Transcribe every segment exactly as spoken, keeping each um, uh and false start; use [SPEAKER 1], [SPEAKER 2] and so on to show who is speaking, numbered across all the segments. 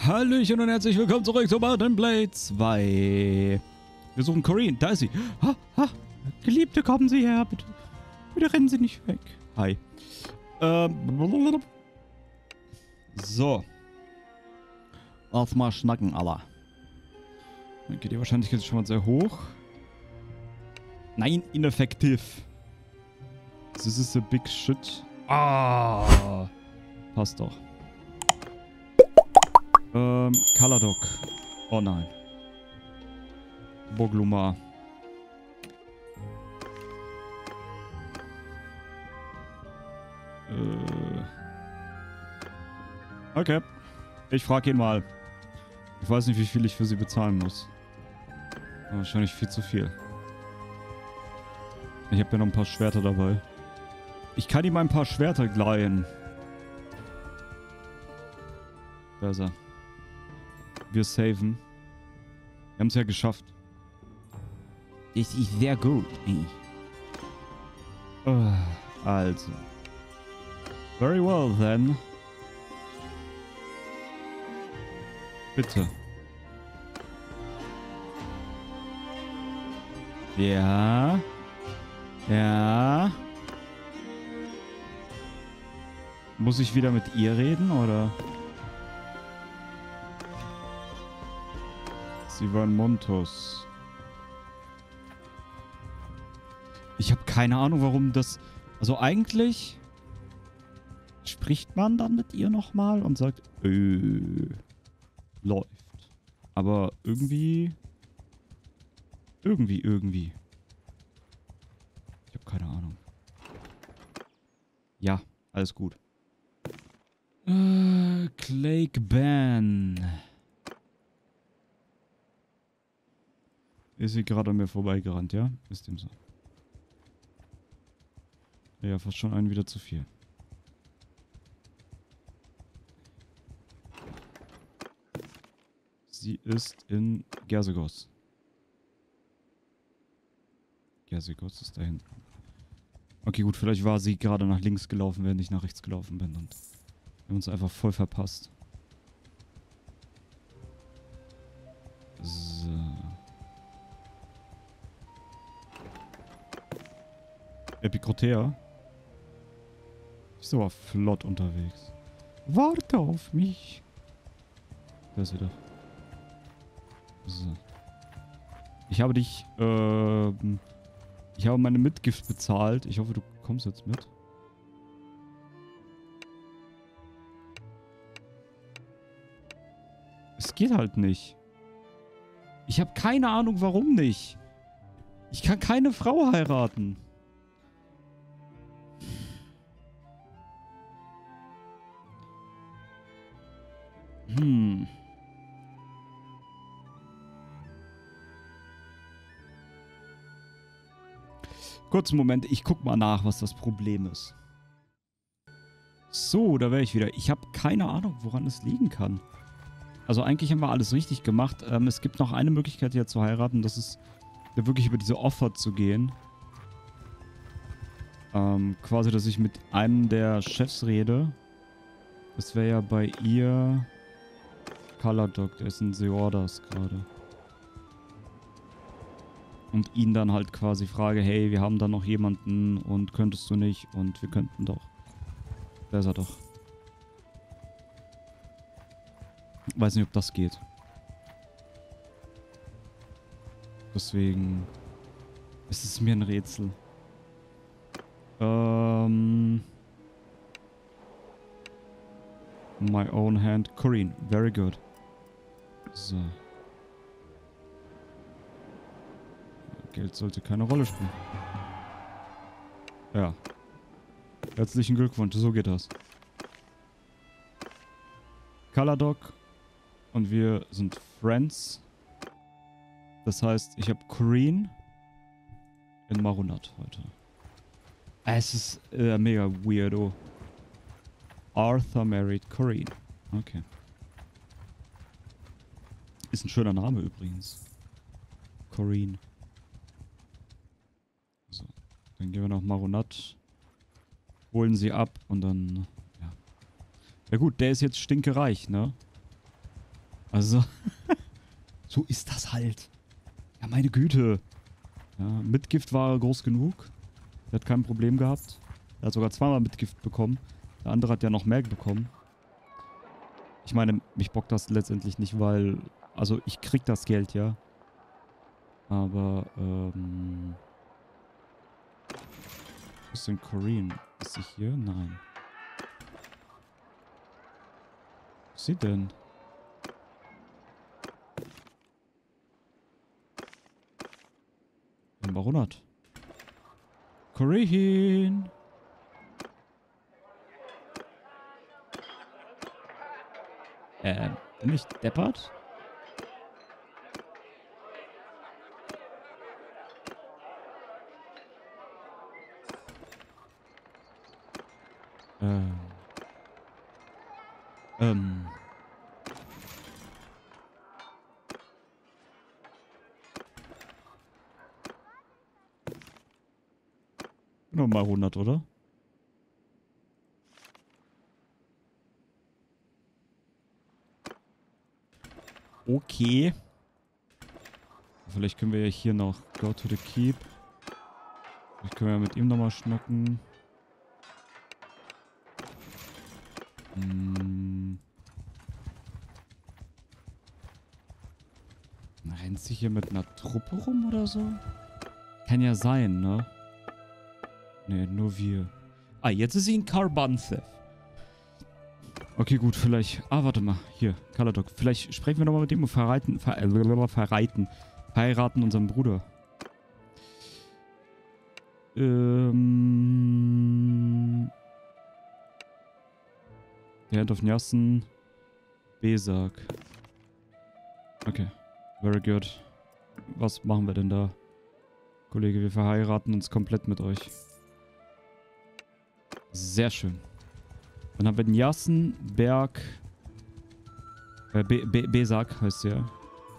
[SPEAKER 1] Hallöchen und herzlich willkommen zurück zu Mount and Blade zwei. Wir suchen Corinne. Da ist sie. Ha, ha. Geliebte, kommen Sie her, bitte. Bitte rennen Sie nicht weg. Hi. Ähm. So. Lass mal schnacken, Allah. Dann geht die Wahrscheinlichkeit schon mal sehr hoch. Nein, ineffektiv. This is a big shit. Ah. Passt doch. Ähm, Kaladoc. Oh nein. Bogluma. Äh. Okay. Ich frage ihn mal. Ich weiß nicht, wie viel ich für sie bezahlen muss. Aber wahrscheinlich viel zu viel. Ich habe ja noch ein paar Schwerter dabei. Ich kann ihm ein paar Schwerter leihen. Da ist er. Wir saven. Wir haben es ja geschafft. Das ist sehr gut. Uh, also. Very well then. Bitte. Ja. Ja. Muss ich wieder mit ihr reden, oder? Sie war in Montos. Ich habe keine Ahnung, warum das... Also eigentlich spricht man dann mit ihr nochmal und sagt, äh, läuft. Aber irgendwie... Irgendwie, irgendwie. Ich habe keine Ahnung. Ja, alles gut. Äh, Clake Ban. Ist sie gerade an mir vorbeigerannt, ja? Ist dem so. Ja, fast schon einen wieder zu viel. Sie ist in Gersegos. Gersegos ist da hinten. Okay, gut, vielleicht war sie gerade nach links gelaufen, während ich nach rechts gelaufen bin und wir haben uns einfach voll verpasst. So. Epikrotea. Ist aber flott unterwegs. Warte auf mich. Da ist wieder. So. Ich habe dich, ähm, ich habe meine Mitgift bezahlt. Ich hoffe, du kommst jetzt mit. Es geht halt nicht. Ich habe keine Ahnung, warum nicht. Ich kann keine Frau heiraten. Hm. Kurzen Moment, ich guck mal nach, was das Problem ist. So, da wäre ich wieder. Ich habe keine Ahnung, woran es liegen kann. Also eigentlich haben wir alles richtig gemacht. Ähm, es gibt noch eine Möglichkeit, hier zu heiraten. Das ist ja wirklich über diese Offer zu gehen. Ähm, quasi, dass ich mit einem der Chefs rede. Das wäre ja bei ihr... Kaladoc, der ist in Seordas gerade. Und ihn dann halt quasi frage, hey, wir haben da noch jemanden und könntest du nicht und wir könnten doch. Da ist er doch. Weiß nicht, ob das geht. Deswegen ist es mir ein Rätsel. Ähm... My own hand. Corinne. Very good. So. Geld sollte keine Rolle spielen. Ja. Herzlichen Glückwunsch. So geht das. Kaladoc. Und wir sind Friends. Das heißt, ich habe Corinne in Marunat heute. Es ist äh, mega weirdo. Arthur married Corinne. Okay. Ist ein schöner Name übrigens. Corinne. So. Dann gehen wir nach Marunat. Holen sie ab und dann... Ja. Ja gut, der ist jetzt stinkereich, ne? Also, so ist das halt. Ja, meine Güte. Ja, Mitgift war groß genug. Der hat kein Problem gehabt. Er hat sogar zweimal Mitgift bekommen. Der andere hat ja noch mehr bekommen. Ich meine, mich bockt das letztendlich nicht, weil... Also, ich krieg das Geld, ja. Aber, ähm... wo ist denn Corinne? Ist sie hier? Nein. Wo ist sie denn? Baronat. Corinne! Ähm, bin ich deppert? Ähm. Ähm. Nochmal hundert, oder? Okay. Vielleicht können wir ja hier noch go to the keep. Vielleicht können wir ja mit ihm nochmal schnacken. Hm. Rennt sie hier mit einer Truppe rum oder so? Kann ja sein, ne? Ne, nur wir. Ah, jetzt ist sie in Carbanthe. Okay, gut, vielleicht... Ah, warte mal. Hier, Kaladok. Vielleicht sprechen wir nochmal mit ihm und verreiten... Ver äh, verreiten. Heiraten unseren Bruder. Ähm... Der Hand of Njassen. Besak. Okay. Very good. Was machen wir denn da? Kollege, wir verheiraten uns komplett mit euch. Sehr schön. Dann haben wir Njassen, Berg... Äh, Be Be Besak heißt sie ja.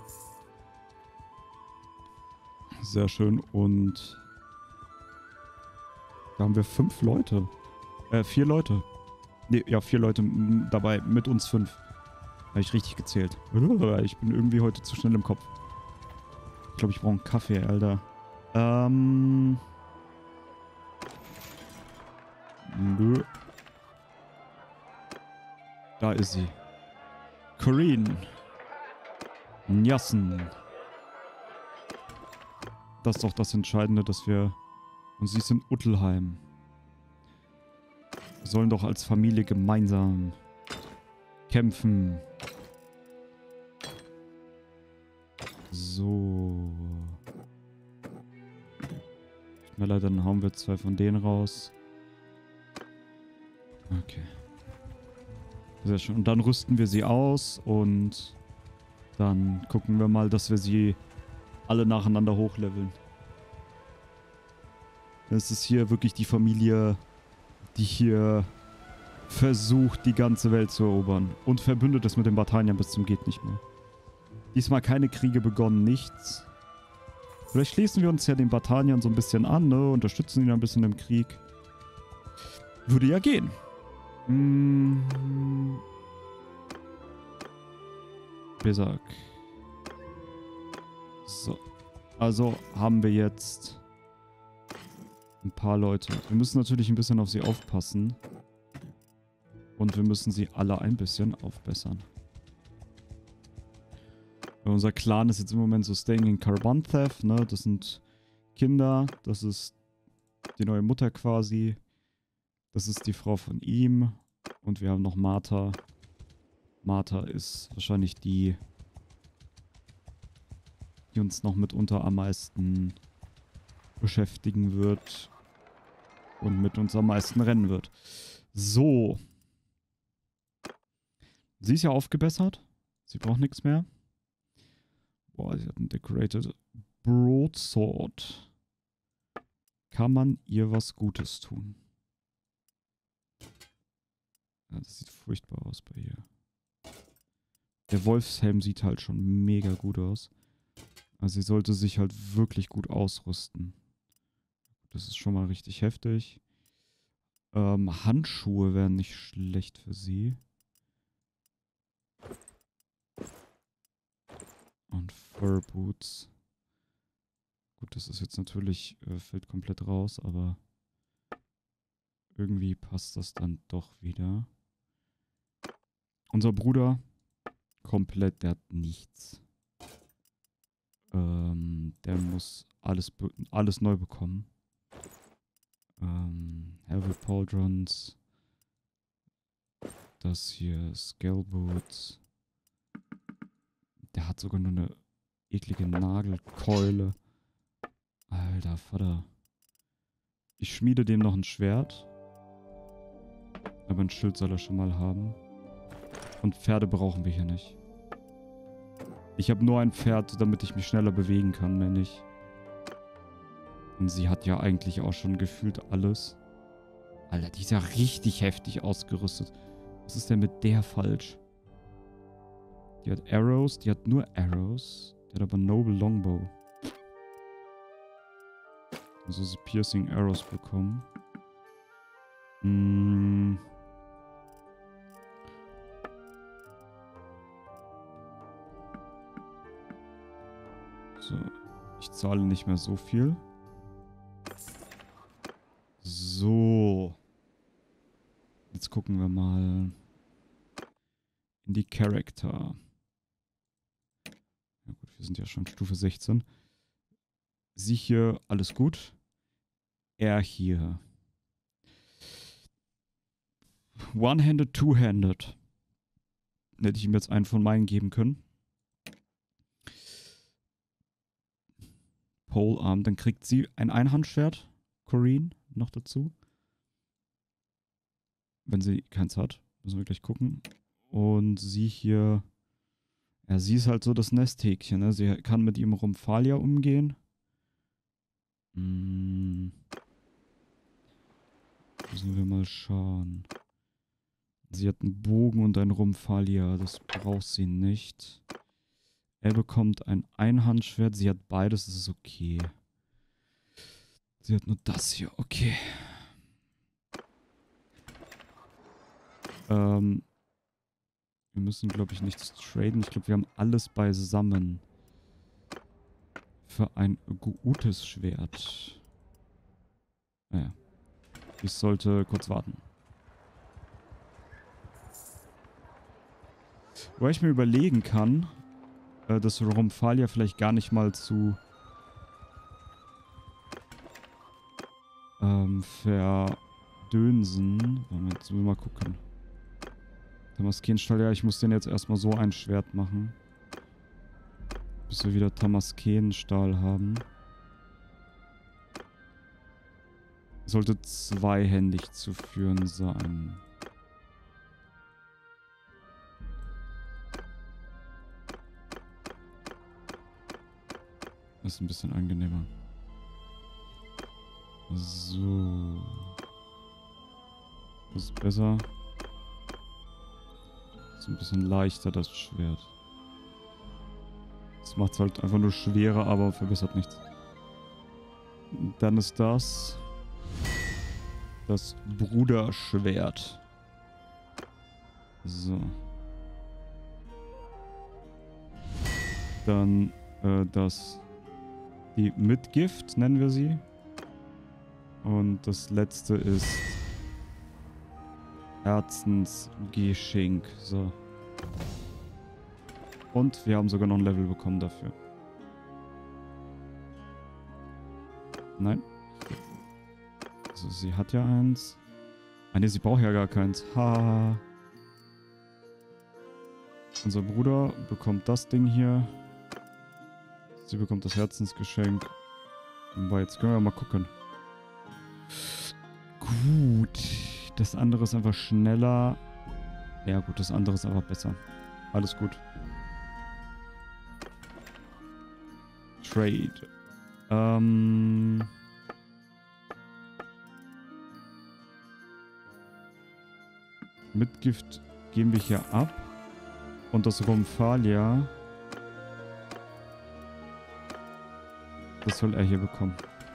[SPEAKER 1] Sehr schön. Und... Da haben wir fünf Leute. Äh, vier Leute. Ne, ja, vier Leute dabei. Mit uns fünf. Habe ich richtig gezählt. Ich bin irgendwie heute zu schnell im Kopf. Ich glaube, ich brauche einen Kaffee, Alter. Ähm... Nö. Da ist sie. Corinne. Njassen. Das ist doch das Entscheidende, dass wir... Und sie ist in Uttelheim. Wir sollen doch als Familie gemeinsam kämpfen. So. Schneller, dann hauen wir zwei von denen raus. Okay. Sehr schön. Und dann rüsten wir sie aus und dann gucken wir mal, dass wir sie alle nacheinander hochleveln. Es ist hier wirklich die Familie, die hier versucht, die ganze Welt zu erobern. Und verbündet es mit den Bataillern bis zum geht nicht mehr. Diesmal keine Kriege begonnen, nichts. Vielleicht schließen wir uns ja den Bataillern so ein bisschen an, ne? Unterstützen ihn ein bisschen im Krieg. Würde ja gehen. Hm. Besak. So. Also haben wir jetzt ein paar Leute. Wir müssen natürlich ein bisschen auf sie aufpassen. Und wir müssen sie alle ein bisschen aufbessern. Unser Clan ist jetzt im Moment so staying in Carbanthe, ne? Das sind Kinder. Das ist die neue Mutter quasi. Das ist die Frau von ihm. Und wir haben noch Martha. Martha ist wahrscheinlich die, die uns noch mitunter am meisten beschäftigen wird. Und mit uns am meisten rennen wird. So. Sie ist ja aufgebessert. Sie braucht nichts mehr. Boah, sie hat einen Decorated Broadsword. Kann man ihr was Gutes tun? Ja, das sieht furchtbar aus bei ihr. Der Wolfshelm sieht halt schon mega gut aus. Also sie sollte sich halt wirklich gut ausrüsten. Das ist schon mal richtig heftig. Ähm, Handschuhe wären nicht schlecht für sie. Fur Boots. Gut, das ist jetzt natürlich, äh, fällt komplett raus, aber irgendwie passt das dann doch wieder. Unser Bruder, komplett, der hat nichts. Ähm, der muss alles, alles neu bekommen. Ähm, Helvet Pauldrons. Das hier, Scale Boots. Der hat sogar nur eine eklige Nagelkeule. Alter Vater. Ich schmiede dem noch ein Schwert. Aber ein Schild soll er schon mal haben. Und Pferde brauchen wir hier nicht. Ich habe nur ein Pferd, damit ich mich schneller bewegen kann, mehr nicht. Und sie hat ja eigentlich auch schon gefühlt alles. Alter, die ist ja richtig heftig ausgerüstet. Was ist denn mit der falsch? Die hat Arrows, die hat nur Arrows. Die hat aber Noble Longbow. Also sie Piercing Arrows bekommen. Hm. So, ich zahle nicht mehr so viel. So. Jetzt gucken wir mal in die Charakter. Ja gut, wir sind ja schon Stufe sechzehn. Sie hier, alles gut. Er hier. One-handed, two-handed. Hätte ich ihm jetzt einen von meinen geben können. Polearm. Dann kriegt sie ein Einhandschwert. Corinne noch dazu. Wenn sie keins hat. Müssen wir gleich gucken. Und sie hier. Ja, sie ist halt so das Nesthäkchen. Ne? Sie kann mit ihrem Rumphalia umgehen. Hm. Müssen wir mal schauen. Sie hat einen Bogen und ein Rumphalia. Das braucht sie nicht. Er bekommt ein Einhandschwert. Sie hat beides. Das ist okay. Sie hat nur das hier. Okay. Ähm. Wir müssen, glaube ich, nichts traden. Ich glaube, wir haben alles beisammen. Für ein gutes Schwert. Naja. Ich sollte kurz warten. Weil ich mir überlegen kann, äh, dass Rumphalia vielleicht gar nicht mal zu ähm, verdönsen. Jetzt müssen wir mal gucken. Tamaskenstahl, ja, ich muss den jetzt erstmal so ein Schwert machen. Bis wir wieder Tamaskenstahl haben. Sollte zweihändig zu führen sein. Das ist ein bisschen angenehmer. So. Das ist besser. Das ist ein bisschen leichter, das Schwert. Das macht es halt einfach nur schwerer, aber verbessert nichts. Dann ist das das Bruderschwert. So. Dann äh, das die Mitgift, nennen wir sie. Und das letzte ist Herzensgeschenk. So. Und wir haben sogar noch ein Level bekommen dafür. Nein. Also sie hat ja eins. Ah ne, sie braucht ja gar keins. Ha. Unser Bruder bekommt das Ding hier. Sie bekommt das Herzensgeschenk. Aber jetzt können wir mal gucken. Gut. Das andere ist einfach schneller. Ja gut, das andere ist einfach besser. Alles gut. Trade. Ähm... Mitgift geben wir hier ab. Und das Rumphalia, das soll er hier bekommen.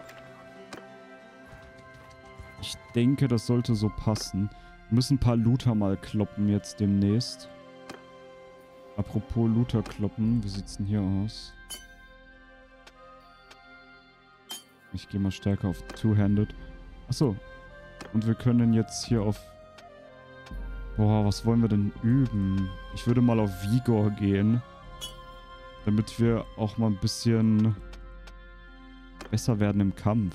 [SPEAKER 1] Ich denke, das sollte so passen. Wir müssen ein paar Looter mal kloppen jetzt demnächst. Apropos Looter kloppen, wie sieht's denn hier aus? Ich gehe mal stärker auf Two-Handed. Achso. Und wir können jetzt hier auf... Boah, was wollen wir denn üben? Ich würde mal auf Vigor gehen. Damit wir auch mal ein bisschen besser werden im Kampf.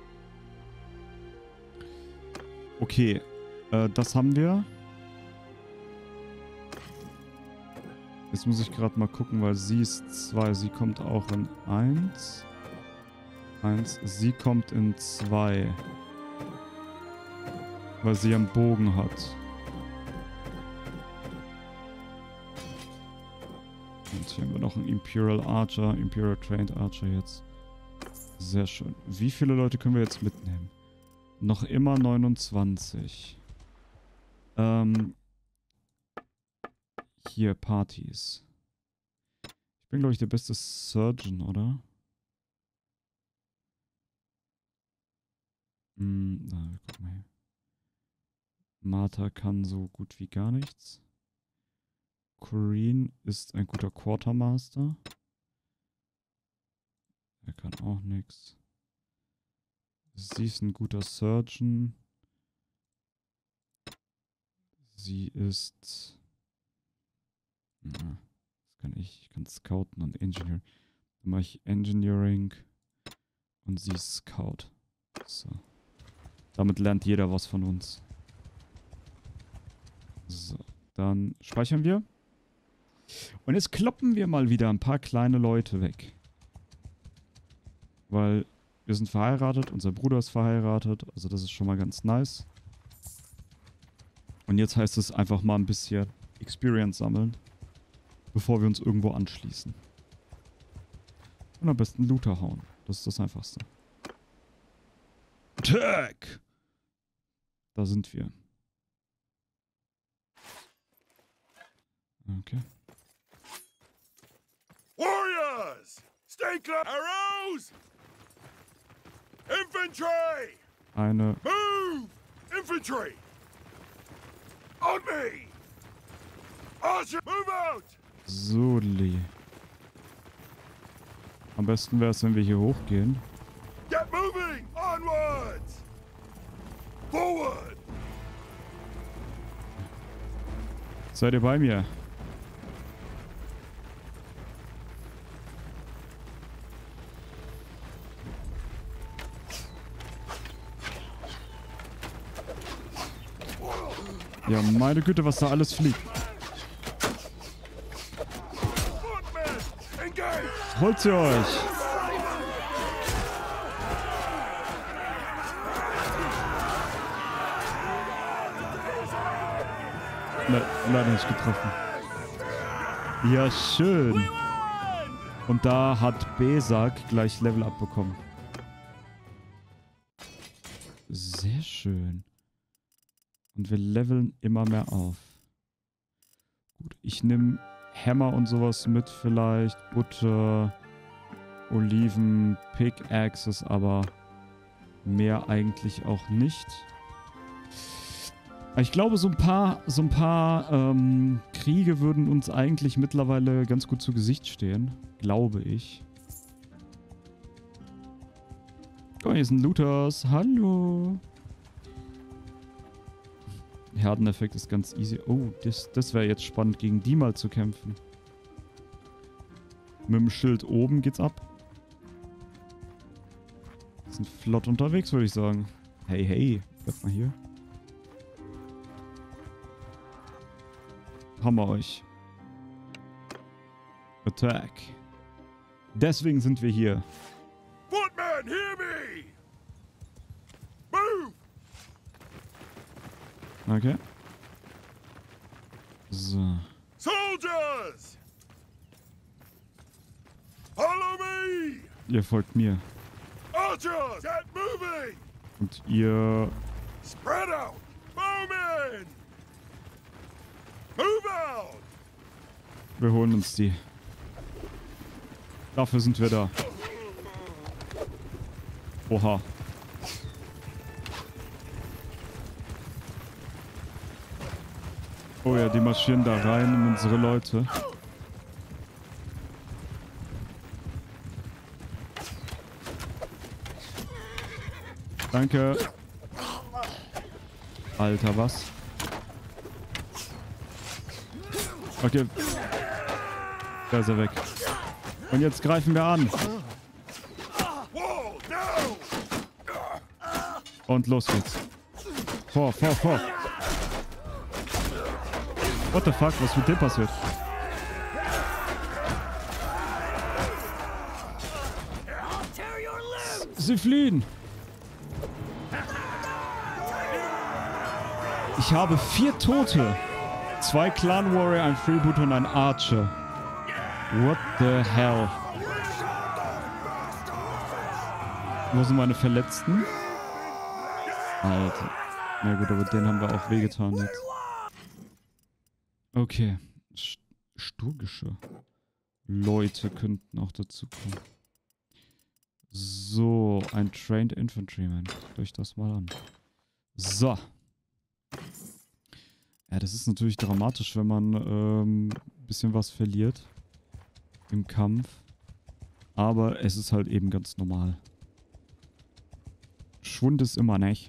[SPEAKER 1] Okay. Äh, das haben wir. Jetzt muss ich gerade mal gucken, weil sie ist zwei. Sie kommt auch in eins. eins. Sie kommt in zwei. Weil sie einen Bogen hat. Und hier haben wir noch einen Imperial Archer. Imperial Trained Archer jetzt. Sehr schön. Wie viele Leute können wir jetzt mitnehmen? Noch immer neunundzwanzig. Ähm... Hier, Partys. Ich bin, glaube ich, der beste Surgeon, oder? Hm, na, guck mal hier. Martha kann so gut wie gar nichts. Corrine ist ein guter Quartermaster. Er kann auch nichts. Sie ist ein guter Surgeon. Sie ist... Das kann ich. Ich kann Scouten und Engineering. Dann mache ich Engineering und sie Scout. So. Damit lernt jeder was von uns. So. Dann speichern wir. Und jetzt kloppen wir mal wieder ein paar kleine Leute weg. Weil wir sind verheiratet, unser Bruder ist verheiratet. Also das ist schon mal ganz nice. Und jetzt heißt es einfach mal ein bisschen Experience sammeln. Bevor wir uns irgendwo anschließen. Und am besten Looter hauen. Das ist das Einfachste. Attack! Da sind wir. Okay.
[SPEAKER 2] Warriors! Stay close! Arrows! Infantry!
[SPEAKER 1] Eine...
[SPEAKER 2] Move! Infantry! On me! Archer! Move out!
[SPEAKER 1] Soli. Am besten wäre es, wenn wir hier hochgehen.
[SPEAKER 2] Get moving! Onwards! Forward!
[SPEAKER 1] Seid ihr bei mir? Ja, meine Güte, was da alles fliegt. Holt sie euch! Le leider nicht getroffen. Ja, schön. Und da hat Besak gleich Level Up bekommen. Sehr schön. Und wir leveln immer mehr auf. Gut, ich nehme Hammer und sowas mit vielleicht. Butter, Oliven, Pickaxes, aber mehr eigentlich auch nicht. Ich glaube, so ein paar, so ein paar ähm, Kriege würden uns eigentlich mittlerweile ganz gut zu Gesicht stehen. Glaube ich. Oh, hier sind Looters. Hallo. Herdeneffekt ist ganz easy. Oh, das, das wäre jetzt spannend, gegen die mal zu kämpfen. Mit dem Schild oben geht's ab. Sind flott unterwegs, würde ich sagen. Hey, hey. Bleib mal hier. Haben wir euch. Attack. Deswegen sind wir hier.
[SPEAKER 2] Footman, hear me! Move!
[SPEAKER 1] Okay. So.
[SPEAKER 2] Soldiers! Follow me!
[SPEAKER 1] Ihr folgt mir.
[SPEAKER 2] Archers, get moving!
[SPEAKER 1] Und ihr...
[SPEAKER 2] Spread out! Bowmen! Move out!
[SPEAKER 1] Wir holen uns die. Dafür sind wir da. Oha. Oh ja, die marschieren da rein in unsere Leute. Danke. Alter, was? Okay. Da ist er weg. Und jetzt greifen wir an. Und los geht's. Vor, vor, vor. What the fuck? Was mit dem passiert? Sie fliehen. Ich habe vier Tote. Zwei Clan Warrior, ein Freeboot und ein Archer. What the hell? Wo sind meine Verletzten? Alter. Na gut, aber den haben wir auch wehgetan jetzt. Okay. St Sturgische Leute könnten auch dazu kommen. So, ein Trained Infantryman. Guckt euch das mal an. So. Ja, das ist natürlich dramatisch, wenn man ähm, ein bisschen was verliert im Kampf. Aber es ist halt eben ganz normal. Schwund ist immer nicht.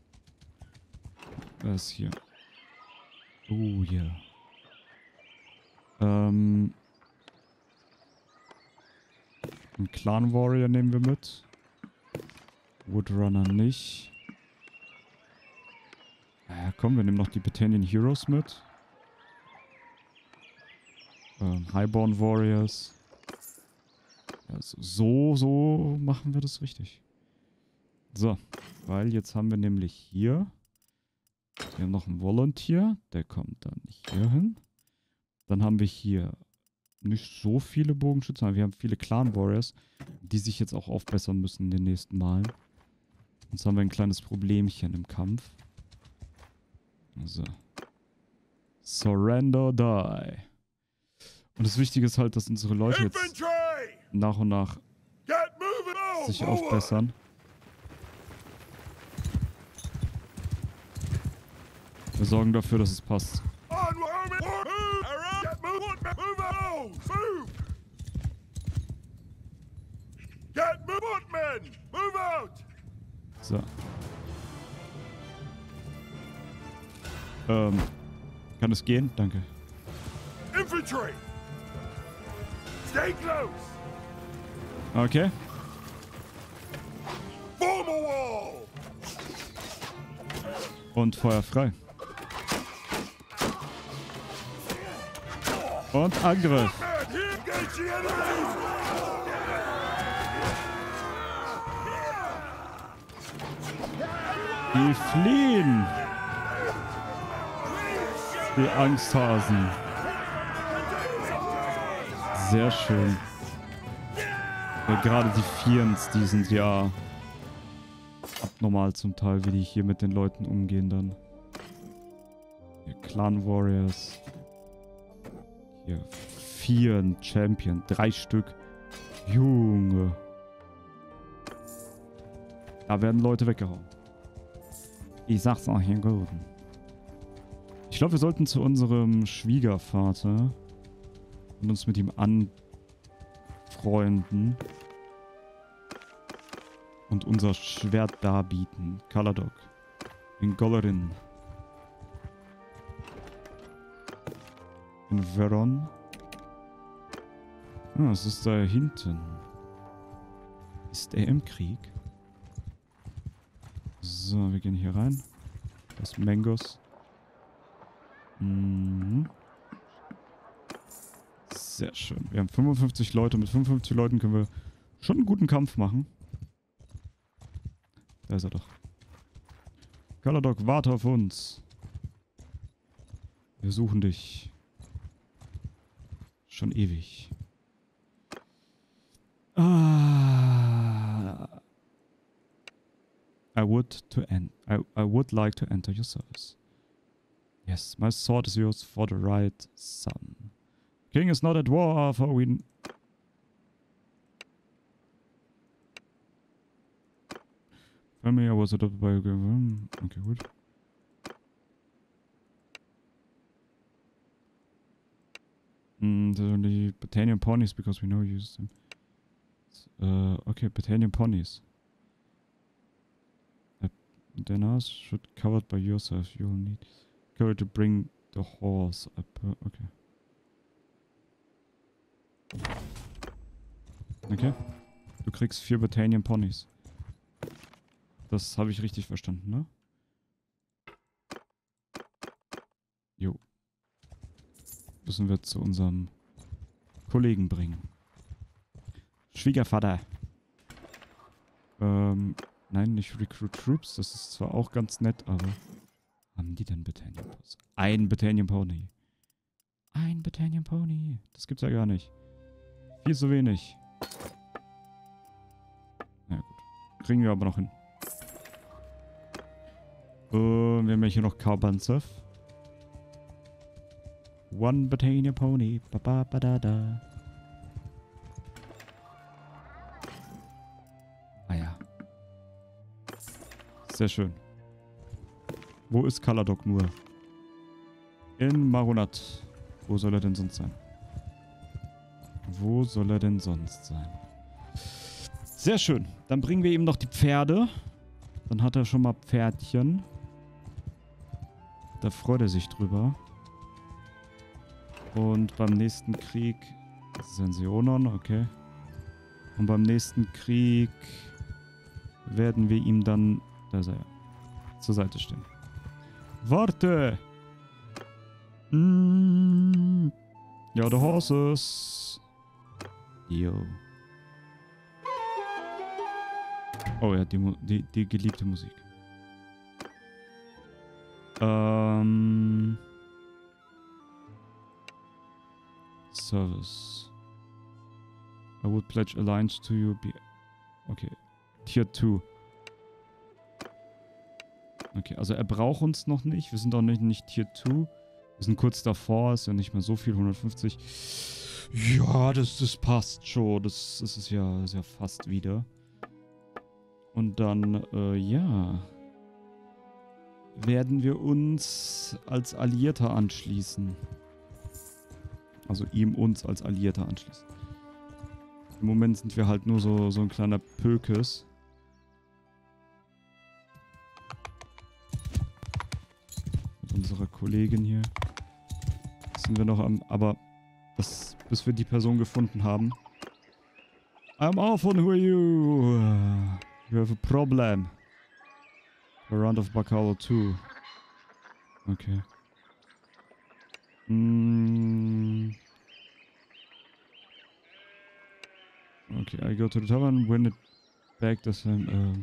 [SPEAKER 1] Was ist hier? Oh, ja. Yeah. Ähm... Einen Clan Warrior nehmen wir mit. Woodrunner nicht. Ja, komm, wir nehmen noch die Battanian Heroes mit. Ähm, Highborn Warriors. Ja, so, so machen wir das richtig. So, weil jetzt haben wir nämlich hier... Wir haben noch einen Volunteer. Der kommt dann hier hin. Dann haben wir hier... nicht so viele Bogenschützen, aber wir haben viele Clan Warriors, die sich jetzt auch aufbessern müssen in den nächsten Malen. Jetzt haben wir ein kleines Problemchen im Kampf. So. Surrender or die. Und das Wichtige ist halt, dass unsere Leute jetzt nach und nach sich aufbessern. Wir sorgen dafür, dass es passt. So. Ähm. Kann es gehen? Danke.
[SPEAKER 2] Infantry! Stay close!
[SPEAKER 1] Okay.
[SPEAKER 2] Form a wall!
[SPEAKER 1] Und Feuer frei. Und Angriff. Die fliehen. Die Angsthasen. Sehr schön. Ja, gerade die Vierens, die sind ja abnormal zum Teil, wie die hier mit den Leuten umgehen dann. Hier Clan Warriors. Hier vier Champion, drei Stück. Junge. Da werden Leute weggehauen. Ich sag's auch hier gut. Ich glaube, wir sollten zu unserem Schwiegervater und uns mit ihm anfreunden und unser Schwert darbieten. Kaladok. In Golorin. In Veron. Ah, es ist da hinten. Ist er im Krieg? So, wir gehen hier rein. Das Mangos. Mhm. Sehr schön. Wir haben fünfundfünfzig Leute. Mit fünfundfünfzig Leuten können wir schon einen guten Kampf machen. Da ist er doch. Kaladok, warte auf uns. Wir suchen dich. Schon ewig. Ah. I would to end. I, I would like to enter your service. Yes, my sword is yours for the right sum. King is not at war, for we... Family, I was adopted by... Okay, gut. Mm, there's only Battanian ponies because we know you use them. Uh, okay, Battanian ponies. Then should covered by yourself. You'll need carry to bring the horse up. Okay. Okay. Du kriegst vier Botanian Ponys. Das habe ich richtig verstanden, ne? Jo. Müssen wir zu unserem Kollegen bringen. Schwiegervater. Ähm, nein, nicht Recruit Troops. Das ist zwar auch ganz nett, aber... Haben die denn Botanian Ponys? Ein Botanian Pony. Ein Botanian Pony. Das gibt's ja gar nicht. Viel zu wenig. Na ja, gut. Kriegen wir aber noch hin. Uh, wir haben ja hier noch Carbanzev. One Botanian Pony. Ba ba ba da da. Ah ja. Sehr schön. Wo ist Kaladok nur? In Marunat. Wo soll er denn sonst sein? Wo soll er denn sonst sein? Sehr schön. Dann bringen wir ihm noch die Pferde. Dann hat er schon mal Pferdchen. Da freut er sich drüber. Und beim nächsten Krieg... Das ist ein Seonon, okay. Und beim nächsten Krieg werden wir ihm dann... Da ist er ja. Zur Seite stehen. Warte! Mm. Ja, the horses. Yo. Oh ja, die, die, die geliebte Musik. Ähm... Service. I would pledge alliance to you. Be okay. Tier zwei. Okay, also er braucht uns noch nicht. Wir sind auch nicht, nicht Tier zwei. Wir sind kurz davor. Ist ja nicht mehr so viel. hundertfünfzig. Ja, das, das passt schon. Das, das ist ja, ist ja fast wieder. Und dann, äh, ja. Werden wir uns als Alliierter anschließen. Also ihm uns als Alliierter anschließen. Im Moment sind wir halt nur so, so ein kleiner Pökes. Mit unserer Kollegin hier. Sind wir noch am... Aber das, bis wir die Person gefunden haben. I'm off on who are you? You have a problem. A round of Bacalo two. Okay. Mm. Okay, I go to the tavern, win it back the same. Uh,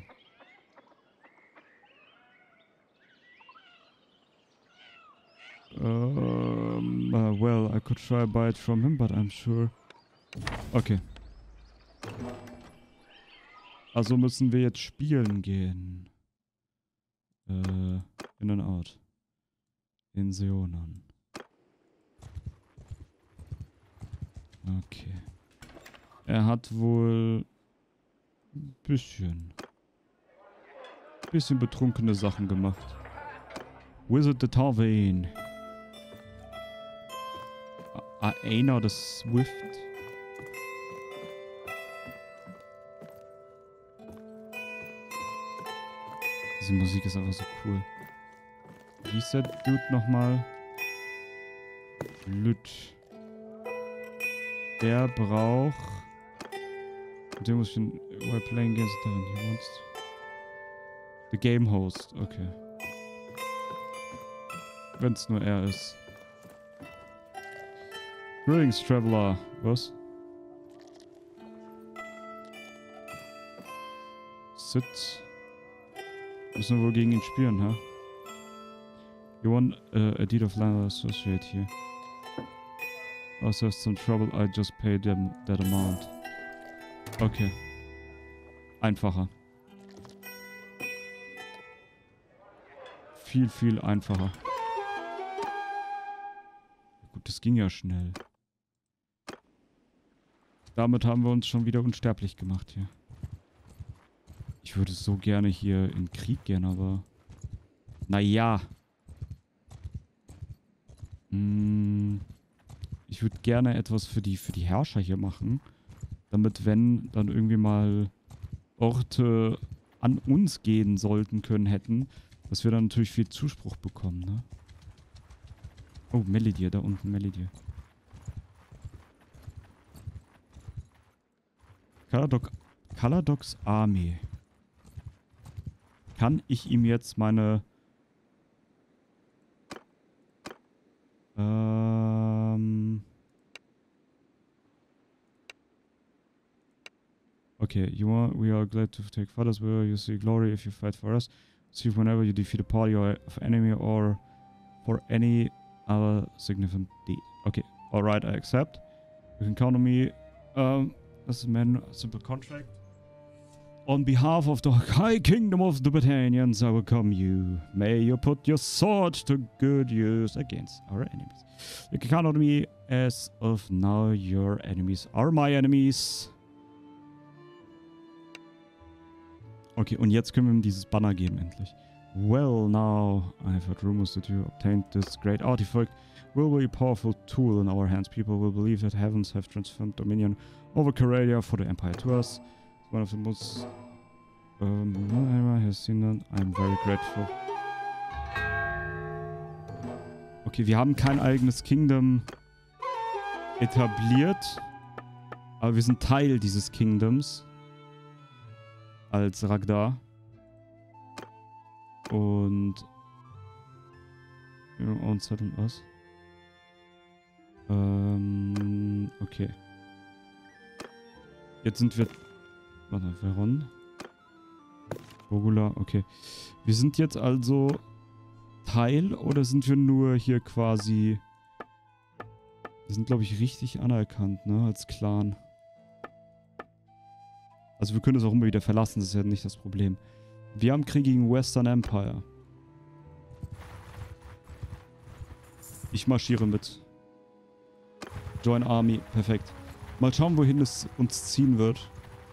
[SPEAKER 1] um, uh, well, I could try buy it from him, but I'm sure. Okay. Also müssen wir jetzt spielen gehen. Äh, in and out. In Seonon. Okay. Er hat wohl ein bisschen, bisschen betrunkene Sachen gemacht. Wizard the Tarvane. Aena the Swift. Diese Musik ist einfach so cool. Wie ist der Dude nochmal? Lüt. Der braucht... Der muss ich... While playing against the tavern, he wants... The Game Host, okay. Wenn's nur er ist. Greetings, Traveler. Was? Sit. Müssen wir wohl gegen ihn spielen, hä? You want uh, a deed of land associate here. Also some trouble, I just paid them that amount. Okay. Einfacher. Viel, viel einfacher. Gut, das ging ja schnell. Damit haben wir uns schon wieder unsterblich gemacht hier. Ich würde so gerne hier in Krieg gehen, aber... Naja. Hm... Ich würde gerne etwas für die, für die Herrscher hier machen. Damit, wenn dann irgendwie mal Orte an uns gehen sollten können hätten, dass wir dann natürlich viel Zuspruch bekommen, ne? Oh, Melidir, da unten Melidir. Kaladoc, Kaladocs Armee. Kann ich ihm jetzt meine... Ähm... Okay, you are, we are glad to take fathers where you see glory if you fight for us. See whenever you defeat a party or of enemy or for any other significant deed. Okay, alright, I accept. You can count on me um, as a man, a simple contract. On behalf of the High Kingdom of the Battanians, I welcome you. May you put your sword to good use against our enemies. You can count on me as of now. Your enemies are my enemies. Okay, und jetzt können wir ihm dieses Banner geben, endlich. Well, now I've heard rumors that you obtained this great artifact. Will be a powerful tool in our hands. People will believe that heavens have transformed dominion over Coradia for the Empire to us. One of the most um, has seen that. I'm very grateful. Okay, wir haben kein eigenes Kingdom etabliert, aber wir sind Teil dieses Kingdoms als Ragdar. Und ja, uns hat und was? Ähm, okay. Jetzt sind wir... Warte, Veron? Bogula, okay. Wir sind jetzt also Teil oder sind wir nur hier quasi... Wir sind, glaube ich, richtig anerkannt, ne? Als Clan. Also wir können es auch immer wieder verlassen, das ist ja nicht das Problem. Wir haben Krieg gegen Western Empire. Ich marschiere mit. Join Army, perfekt. Mal schauen, wohin es uns ziehen wird.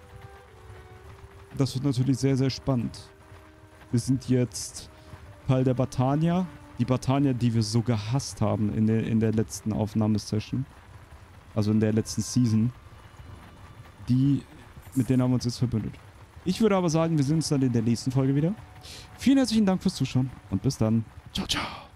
[SPEAKER 1] Das wird natürlich sehr, sehr spannend. Wir sind jetzt Teil der Batania. Die Batania, die wir so gehasst haben in der, in der letzten Aufnahmesession. Also in der letzten Season. Die, mit denen haben wir uns jetzt verbündet. Ich würde aber sagen, wir sehen uns dann in der nächsten Folge wieder. Vielen herzlichen Dank fürs Zuschauen und bis dann. Ciao, ciao.